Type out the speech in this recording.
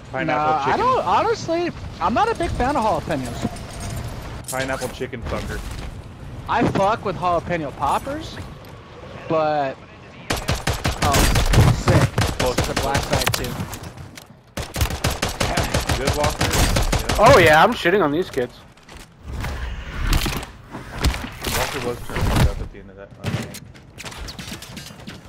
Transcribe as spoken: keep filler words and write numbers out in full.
Pineapple no, chicken. I don't. Honestly, I'm not a big fan of jalapenos. Pineapple chicken fucker. I fuck with jalapeno poppers, but oh, sick. Close This is the black side too. Good Walker. Yeah. Oh yeah, I'm shitting on these kids. Walker was turned fucked up at the end of that last game.